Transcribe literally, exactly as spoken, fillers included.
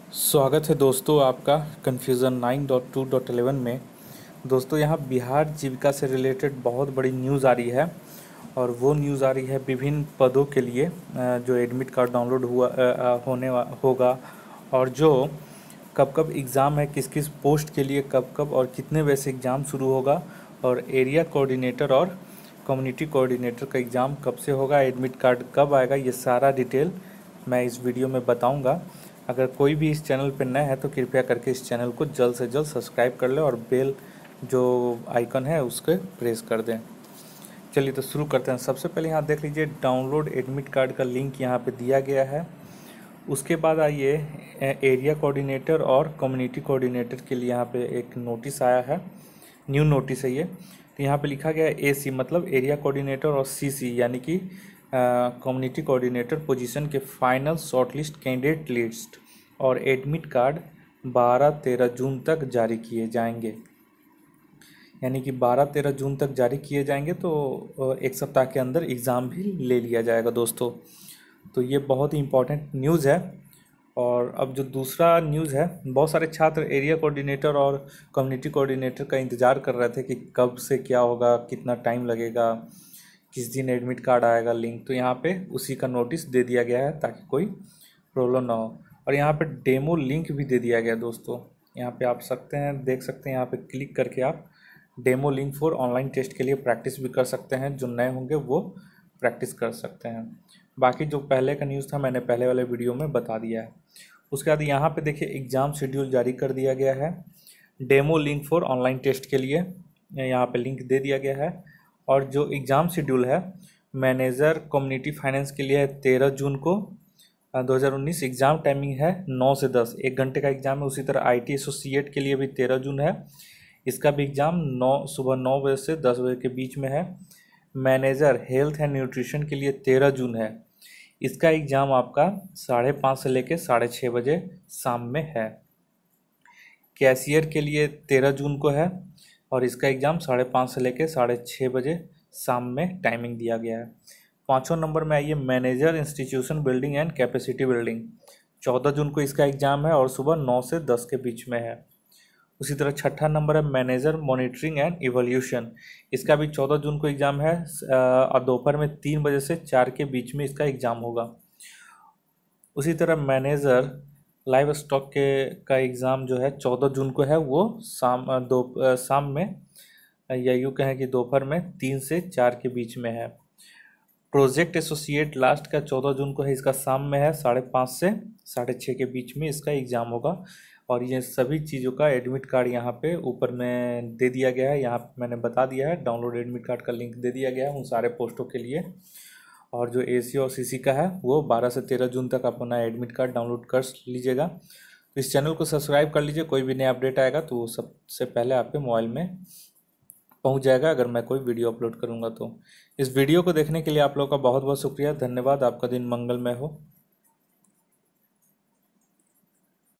स्वागत है दोस्तों आपका confusion nine dot two dot eleven में। दोस्तों यहाँ बिहार जीविका से रिलेटेड बहुत बड़ी न्यूज़ आ रही है और वो न्यूज़ आ रही है विभिन्न पदों के लिए अ, जो एडमिट कार्ड डाउनलोड हुआ अ, अ, होने वा- होगा और जो कब कब एग्ज़ाम है, किस किस पोस्ट के लिए कब कब और कितने बजे से एग्ज़ाम शुरू होगा और एरिया कोऑर्डिनेटर और कम्युनिटी कोऑर्डिनेटर का एग्ज़ाम कब से होगा, एडमिट कार्ड कब आएगा, ये सारा डिटेल मैं इस वीडियो में बताऊंगा। अगर कोई भी इस चैनल पर नया है तो कृपया करके इस चैनल को जल्द से जल्द सब्सक्राइब कर लें और बेल जो आइकन है उसके प्रेस कर दें। चलिए तो शुरू करते हैं। सबसे पहले यहाँ देख लीजिए, डाउनलोड एडमिट कार्ड का लिंक यहाँ पे दिया गया है। उसके बाद आइए, एरिया कोऑर्डिनेटर और कम्युनिटी कोऑर्डिनेटर के लिए यहाँ पे एक नोटिस आया है, न्यू नोटिस है ये। तो यहाँ पे लिखा गया है ए सी मतलब एरिया कोऑर्डिनेटर और सी सी यानी कि कम्युनिटी कोऑर्डिनेटर पोजीशन के फाइनल शॉर्टलिस्ट कैंडिडेट लिस्ट और एडमिट कार्ड बारह तेरह जून तक जारी किए जाएंगे। यानी कि बारह तेरह जून तक जारी किए जाएंगे, तो एक सप्ताह के अंदर एग्ज़ाम भी ले लिया जाएगा दोस्तों। तो ये बहुत ही इम्पोर्टेंट न्यूज़ है। और अब जो दूसरा न्यूज़ है, बहुत सारे छात्र एरिया कोऑर्डिनेटर और कम्युनिटी कोऑर्डिनेटर का इंतज़ार कर रहे थे कि कब से क्या होगा, कितना टाइम लगेगा, किस दिन एडमिट कार्ड आएगा लिंक। तो यहाँ पे उसी का नोटिस दे दिया गया है ताकि कोई प्रॉब्लम ना हो। और यहाँ पे डेमो लिंक भी दे दिया गया दोस्तों। यहाँ पे आप सकते हैं देख सकते हैं, यहाँ पे क्लिक करके आप demo link for online test के लिए प्रैक्टिस भी कर सकते हैं। जो नए होंगे वो प्रैक्टिस कर सकते हैं। बाकी जो पहले का न्यूज़ था मैंने पहले वाले वीडियो में बता दिया है। उसके बाद यहाँ पे देखिए एग्ज़ाम शेड्यूल जारी कर दिया गया है demo link for online test के लिए। यहाँ पे लिंक दे दिया गया है। और जो एग्ज़ाम शेड्यूल है मैनेजर कम्युनिटी फाइनेंस के लिए है तेरह जून को दो हज़ार उन्नीस। एग्ज़ाम टाइमिंग है नौ से दस, एक घंटे का एग्ज़ाम है। उसी तरह आईटी एसोसिएट के लिए भी तेरह जून है, इसका भी एग्ज़ाम नौ सुबह नौ बजे से दस बजे के बीच में है। मैनेजर हेल्थ एंड न्यूट्रिशन के लिए तेरह जून है, इसका एग्ज़ाम आपका साढ़े पाँच से लेकर साढ़े छः बजे शाम में है। कैशियर के लिए तेरह जून को है और इसका एग्ज़ाम साढ़े पाँच से लेकर साढ़े छः बजे शाम में टाइमिंग दिया गया है। पाँचों नंबर में आइए, manager institution building and capacity building, चौदह जून को इसका एग्ज़ाम है और सुबह नौ से दस के बीच में है। उसी तरह छठा नंबर है मैनेजर मॉनिटरिंग एंड इवोल्यूशन, इसका भी चौदह जून को एग्ज़ाम है और दोपहर में तीन बजे से चार के बीच में इसका एग्ज़ाम होगा। उसी तरह मैनेजर लाइव स्टॉक के का एग्ज़ाम जो है चौदह जून को है, वो शाम दो शाम में या यूँ कहें कि दोपहर में तीन से चार के बीच में है। प्रोजेक्ट एसोसिएट लास्ट का चौदह जून को है, इसका शाम में है, साढ़े पाँच से साढ़े छः के बीच में इसका एग्ज़ाम होगा। और ये सभी चीज़ों का एडमिट कार्ड यहाँ पे ऊपर में दे दिया गया है। यहाँ पे मैंने बता दिया है, डाउनलोड एडमिट कार्ड का लिंक दे दिया गया है उन सारे पोस्टों के लिए। और जो एसी और सीसी का है वो बारह से तेरह जून तक अपना एडमिट कार्ड डाउनलोड कर लीजिएगा। तो इस चैनल को सब्सक्राइब कर लीजिए, कोई भी नया अपडेट आएगा तो वो सबसे पहले आपके मोबाइल में पहुंच जाएगा अगर मैं कोई वीडियो अपलोड करूंगा तो। इस वीडियो को देखने के लिए आप लोगों का बहुत बहुत शुक्रिया, धन्यवाद। आपका दिन मंगलमय हो।